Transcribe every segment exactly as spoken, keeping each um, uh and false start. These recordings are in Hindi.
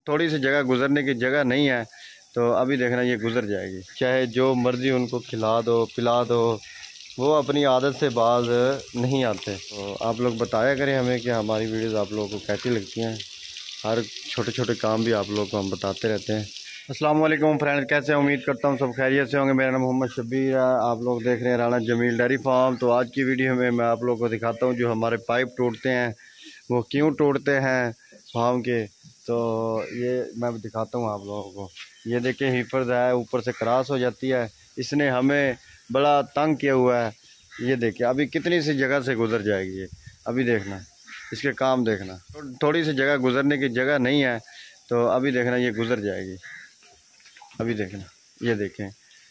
थोड़ी सी जगह गुजरने की जगह नहीं है, तो अभी देखना ये गुजर जाएगी। चाहे जो मर्ज़ी उनको खिला दो पिला दो, वो अपनी आदत से बाज नहीं आते। तो आप लोग बताया करें हमें कि हमारी वीडियोज़ आप लोगों को कैसी लगती हैं। हर छोटे छोटे काम भी आप लोगों को हम बताते रहते हैं। अस्सलाम वालेकुम फ्रेंड्स, कैसे हैं? उम्मीद करता हूँ सब खैरियत से होंगे। मेरा नाम मोहम्मद शब्बीर है, आप लोग देख रहे हैं राणा जमील डेयरी फार्म। तो आज की वीडियो में मैं आप लोगों को दिखाता हूँ जो हमारे पाइप टूटते हैं वो क्यों टूटते हैं फार्म के। तो ये मैं दिखाता हूँ आप लोगों को। ये देखिए हीफर्स है, ऊपर से क्रॉस हो जाती है, इसने हमें बड़ा तंग किया हुआ है। ये देखिए अभी कितनी सी जगह से गुजर जाएगी ये, अभी देखना इसके काम देखना। थोड़ी सी जगह गुजरने की जगह नहीं है, तो अभी देखना ये गुजर जाएगी। अभी देखना, ये देखें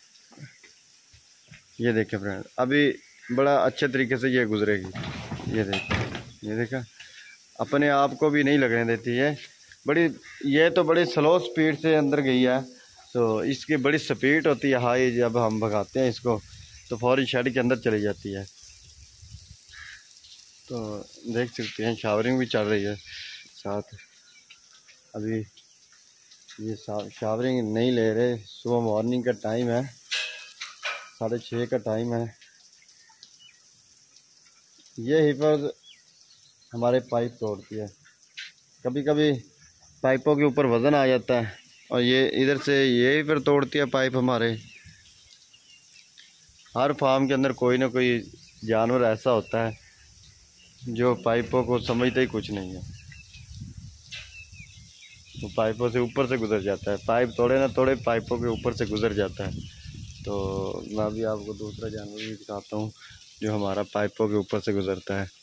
ये देखें फ्रेंड, अभी बड़ा अच्छे तरीके से ये गुजरेगी। ये देखें, ये देखा, अपने आप को भी नहीं लगने देती है। बड़ी ये तो बड़ी स्लो स्पीड से अंदर गई है, तो इसकी बड़ी स्पीड होती है हाई। जब हम भगाते हैं इसको तो फौरी शेड के अंदर चली जाती है। तो देख सकते हैं शावरिंग भी चल रही है साथ। अभी ये शावरिंग नहीं ले रहे, सुबह मॉर्निंग का टाइम है, साढ़े छः का टाइम है। ये हीफर हमारे पाइप तोड़ती है, कभी कभी पाइपों के ऊपर वज़न आ जाता है और ये इधर से ये फिर तोड़ती है पाइप हमारे। हर फार्म के अंदर कोई ना कोई जानवर ऐसा होता है जो पाइपों को समझते ही कुछ नहीं है, वो तो पाइपों से ऊपर से गुजर जाता है। पाइप तोड़े ना तोड़े पाइपों के ऊपर से गुजर जाता है। तो मैं भी आपको दूसरा जानवर भी दिखाता हूँ जो हमारा पाइपों के ऊपर से गुजरता है।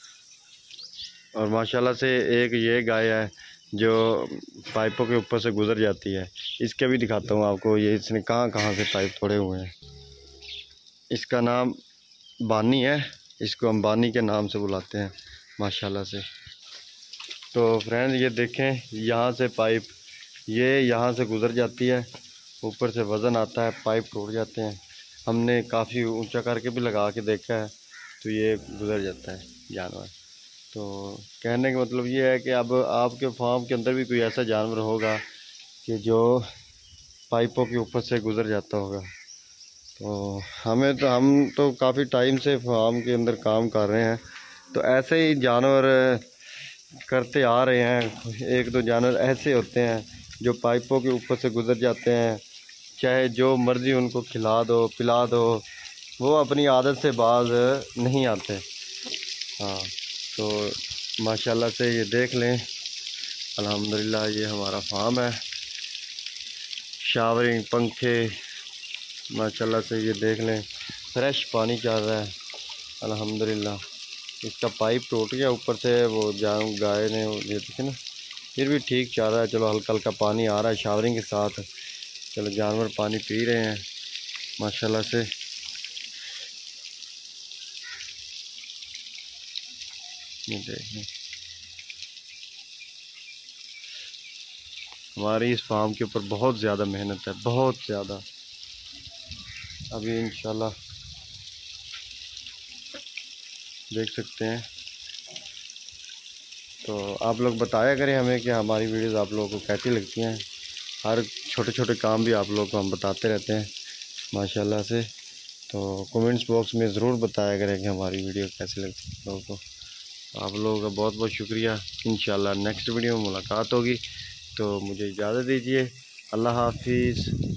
और माशाल्लाह से एक ये गाय है जो पाइपों के ऊपर से गुजर जाती है। इसके भी दिखाता हूँ आपको, ये इसने कहाँ कहाँ से पाइप तोड़े हुए हैं। इसका नाम बानी है, इसको हम बानी के नाम से बुलाते हैं माशाल्लाह से। तो फ्रेंड्स ये देखें, यहाँ से पाइप ये यहाँ से गुज़र जाती है, ऊपर से वज़न आता है, पाइप टूट जाते हैं। हमने काफ़ी ऊंचा करके भी लगा के देखा है, तो ये गुज़र जाता है जानवर। तो कहने का मतलब ये है कि अब आपके फार्म के अंदर भी कोई ऐसा जानवर होगा कि जो पाइपों के ऊपर से गुज़र जाता होगा। तो हमें तो हम तो काफ़ी टाइम से फार्म के अंदर काम कर रहे हैं, तो ऐसे ही जानवर करते आ रहे हैं। एक दो जानवर ऐसे होते हैं जो पाइपों के ऊपर से गुज़र जाते हैं, चाहे जो मर्ज़ी उनको खिला दो पिला दो, वो अपनी आदत से बाज नहीं आते। हाँ, तो माशाल्लाह से ये देख लें, अल्हम्दुलिल्लाह ये हमारा फार्म है। शावरिंग पंखे माशाल्लाह से ये देख लें, फ्रेश पानी चल रहा है अल्हम्दुलिल्लाह। इसका पाइप टूट गया ऊपर से, वो जान गाय ने ये देखे ना, फिर भी ठीक चल रहा है। चलो हल्का हल्का पानी आ रहा है शावरिंग के साथ। चलो जानवर पानी पी रहे हैं माशाल्लाह से। ये देखें, हमारी इस फार्म के ऊपर बहुत ज़्यादा मेहनत है, बहुत ज़्यादा। अभी इंशाल्लाह देख सकते हैं। तो आप लोग बताया करें हमें कि हमारी वीडियोस आप लोगों को कैसी लगती हैं। हर छोटे छोटे काम भी आप लोगों को हम बताते रहते हैं माशाल्लाह से। तो कमेंट्स बॉक्स में ज़रूर बताया करें कि हमारी वीडियो कैसी लगती है लोगों को। आप लोगों का बहुत बहुत शुक्रिया। इंशाल्लाह नेक्स्ट वीडियो में मुलाकात होगी, तो मुझे इजाज़त दीजिए। अल्लाह हाफिज़।